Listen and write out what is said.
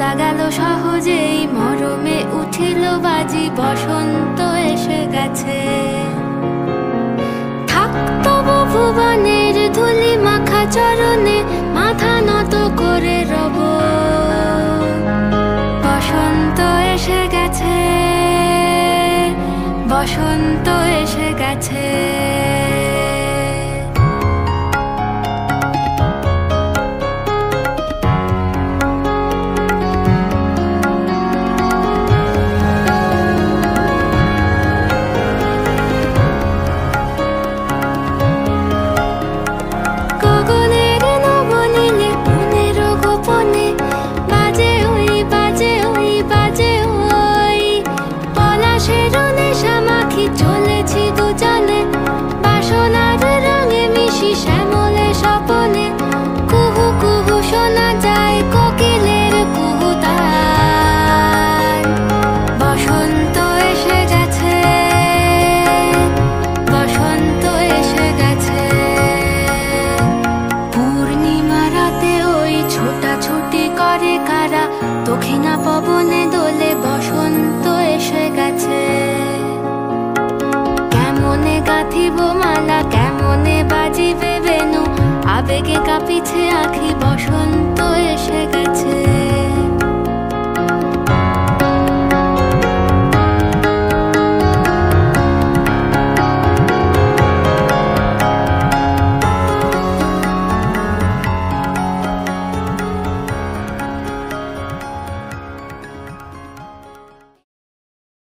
ভোলা গেল সহজেই, মরমে উঠিল বাজি, বসন্ত এসে গেছে। থাক তবু ভুবনের ধুলি মাখা চরণে, মাথা নত করে রব। বসন্ত এসে গেছে, বসন্ত এসে গেছে। চলেছি দুজনে বাসনার রঙে মিশি শ্যামলে স্বপনে, কুহু কুহু শোনা যায় কোকিলের কুহুতান। বসন্ত এসে গেছে, বসন্ত এসে গেছে। পূর্ণিমা রাতে ওই ছোটাছুটি করে কারা, দক্ষিণা পবনে দোলে, বসন্ত এসে গেছে। কেমনে গাঁথিব মালা, কেমনে বাজিবে বেনু, আবেগে কাঁপিছে আখি,